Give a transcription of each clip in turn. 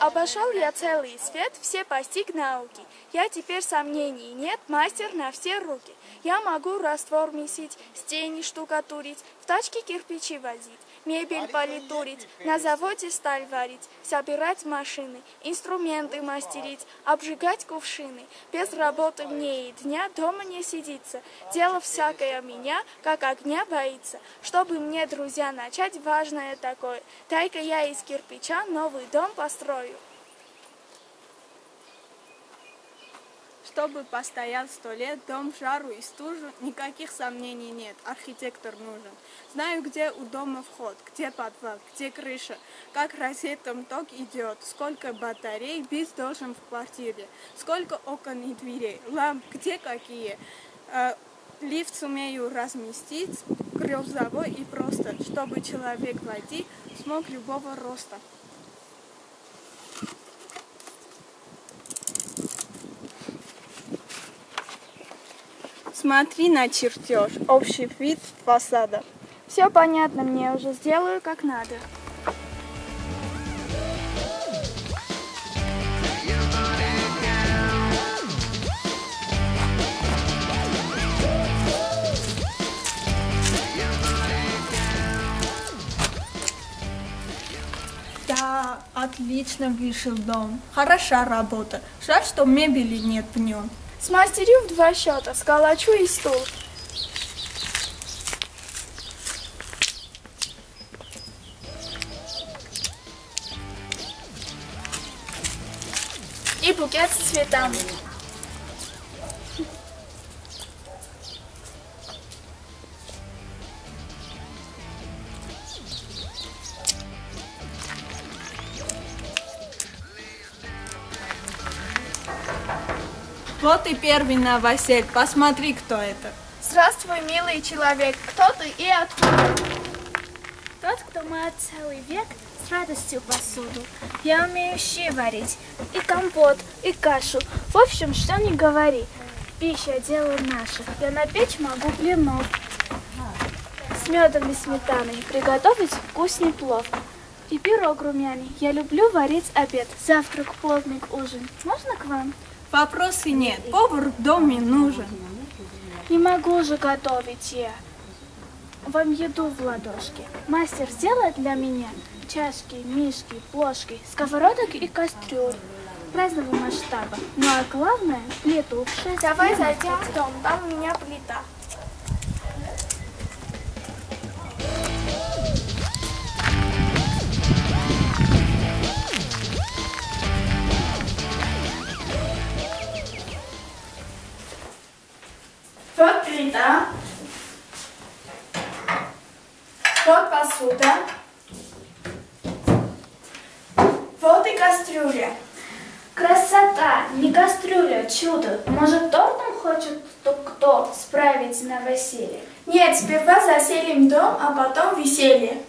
Обошел я целый свет, все постиг науки. Я теперь сомнений нет, мастер на все руки. Я могу раствор месить, стены штукатурить, в тачке кирпичи возить, мебель политурить, на заводе сталь варить, собирать машины, инструменты мастерить, обжигать кувшины. Без работы мне и дня дома не сидится. Дело всякое меня, как огня боится. Чтобы мне, друзья, начать важное такое, дай-ка я из кирпича новый дом построю. Чтобы постоял 100 лет, дом в жару и стужу, никаких сомнений нет, архитектор нужен. Знаю, где у дома вход, где подвал, где крыша, как розетом ток идет, сколько батарей бис должен в квартире, сколько окон и дверей, ламп где какие. Лифт сумею разместить, грузовой и просто, чтобы человек войти смог любого роста. Смотри на чертеж, общий вид фасада. Все понятно, мне уже сделаю как надо. Да, отлично вышел дом. Хороша работа. Жаль, что мебели нет в нем. Смастерю в 2 счета, сколочу и стул. И букет с цветами. Вот и первый новоселье. Посмотри, кто это. Здравствуй, милый человек. Кто ты и откуда? Тот, кто моет целый век с радостью посуду. Я умею щи варить, и компот, и кашу. В общем, что ни говори, пища дело наше. Я на печь могу блинов. С медом и сметаной приготовить вкусный плов. И пирог румяный. Я люблю варить обед, завтрак, полдник, ужин. Можно к вам? Вопроса нет. Повар в доме нужен. Не могу же готовить я. Вам еду в ладошки. Мастер сделает для меня чашки, мишки, плошки, сковородок и кастрюль разного масштаба. Ну а главное, плиту. Давай зайдем в дом, там у меня плита. Вот плита. Вот посуда. Вот и кастрюля. Красота, не кастрюля, чудо. Может, тортом хочет кто справить новоселье? Нет, сперва заселим дом, а потом веселье.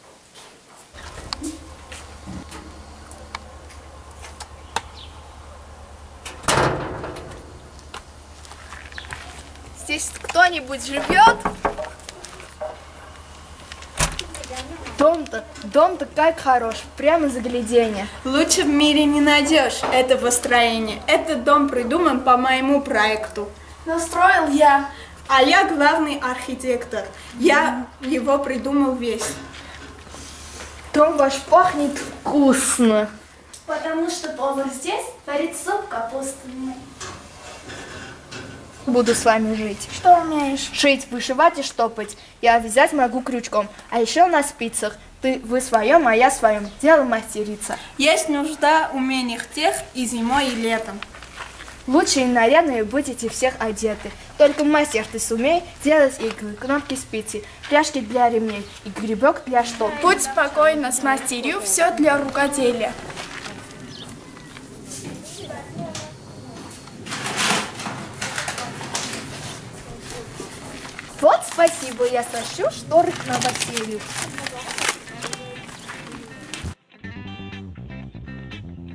Здесь кто-нибудь живет? Дом-то как хорош, прямо загляденье. Лучше в мире не найдешь этого строения. Этот дом придуман по моему проекту. Настроил я. А я главный архитектор. Я его придумал весь. Дом ваш пахнет вкусно. Потому что повар здесь варит суп капустный. Буду с вами жить. Что умеешь? Шить, вышивать и штопать. Я вязать могу крючком. А еще на спицах. Вы своем, а я своем. Дело мастерица. Есть нужда в умениях тех и зимой, и летом. Лучше и нарядные будете всех одеты. Только мастер ты сумей делать иглы, кнопки спицы, пряжки для ремней и гребек для штоп. Будь спокойна, смастерю все для рукоделия. Вот спасибо, я сошью шторы к новоселью.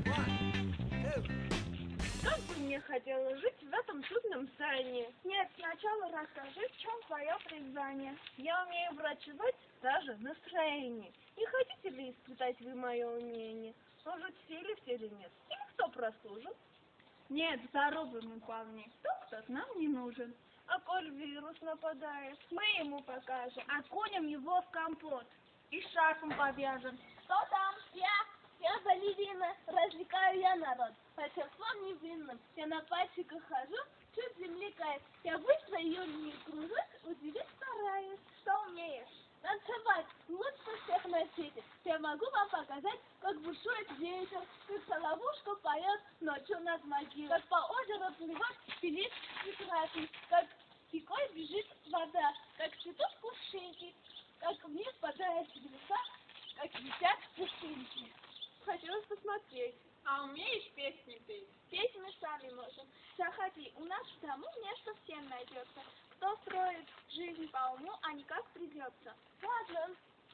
Как бы мне хотелось жить в этом чудном стране. Нет, я Сначала расскажи, в чем твое призвание. Я умею врачевать даже настроение. Не хотите ли испытать вы мое умение? Служите или нет? Или кто прослужит? Нет, здоровый мы вполне. Доктор нам не нужен. А коль вирус нападает? Мы ему покажем. Окунем его в компот. И шарфом повяжем. Что там? Я балерина, развлекаю я народ. Торжеством невинным. Я на пальчиках хожу, чуть земли кайф. Я быстро ее не кружу, удивить стараюсь. Что умеешь? Танцевать лучше всех на свете. Я могу вам показать, как бушует ветер, как соловушка поет ночью над могилой, как по озеру плывет филипп прекрасный, как рекой бежит вода, как цветут кувшинки, как вниз падает леса, как летят пушинки. Хотелось посмотреть. А умеешь песни петь? Петь мы сами можем. Заходи, у нас в дому место всем найдется. Кто строит жизнь по уму, а не как придется. Ладно.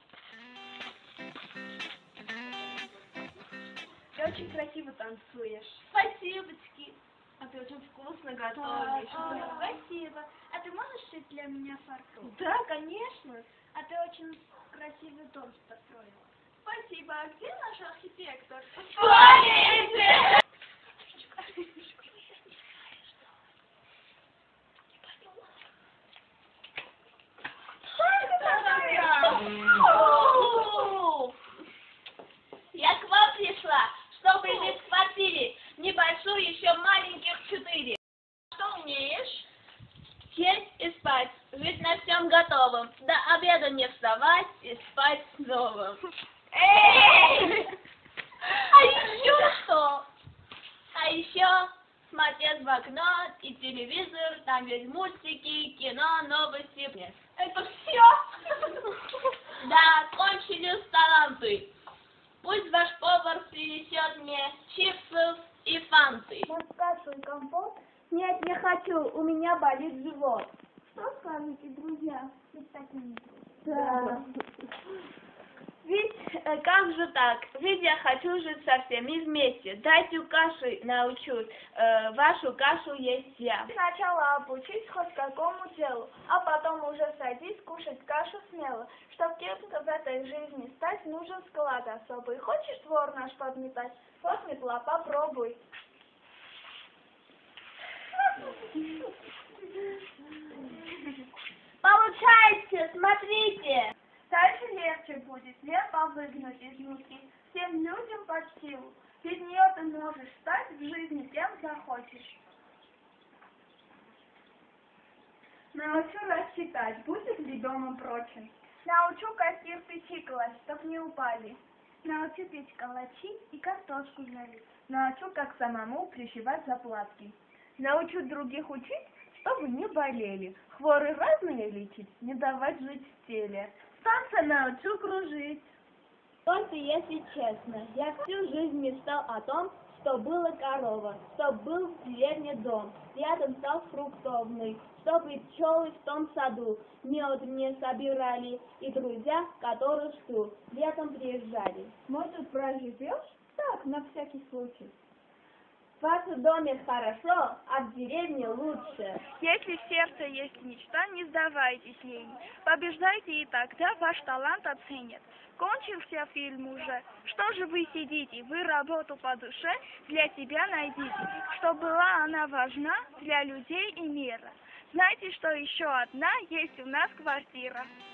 Ты очень красиво танцуешь. Спасибочки. А ты очень вкусно готовишь. Спасибо. А ты можешь шить для меня фартук? Да, конечно. А ты очень красивый дом построила. Спасибо. А где наш архитектор? Я к вам пришла, чтобы иметь в квартире небольшую, еще маленьких 4. Что умеешь? Есть и спать, жить на всем готовом, до обеда не вставать и спать снова. Эй! А еще что? А еще смотреть в окно и телевизор, там есть мультики, кино, новости. Это все? Да, кончились таланты. Пусть ваш повар принесет мне чипсов и фанты. Кашу и компот? Нет, не хочу, у меня болит живот. Что скажете, друзья? Ведь такие. Да. Ведь как же так? Ведь я хочу жить со всеми вместе. Дайте каши научусь, вашу кашу есть я. Сначала обучись хоть какому делу, а потом уже садись кушать кашу смело. Чтоб кем-то в этой жизни стать, нужен склад особый. Хочешь двор наш подметать? Вот метла, попробуй. Получайте, смотрите. Дальше легче будет лепо выгнуть из муки всем людям под силу. Без нее ты можешь стать в жизни кем захочешь. Научу рассчитать, будет ли домом прочен. Научу, как кирпичи класть, чтоб не упали. Научу печь калачи и картошку жарить. Научу, как самому пришивать заплатки. Научу других учить, чтобы не болели. Хворы разные лечить, не давать жить в теле. Танцы научу кружить. Только если честно, я всю жизнь мечтал о том, что была корова, что был в деревне дом, рядом стал фруктовный, чтобы пчелы в том саду мед мне собирали, и друзья, которых жду, летом приезжали. Может, проживешь? Так, на всякий случай. В вашем доме хорошо, а в деревне лучше. Если в сердце есть мечта, не сдавайтесь ей. Побеждайте, и тогда ваш талант оценят. Кончился фильм уже. Что же вы сидите? Вы работу по душе для себя найдите. Что была она важна для людей и мира. Знаете, что еще одна есть у нас квартира.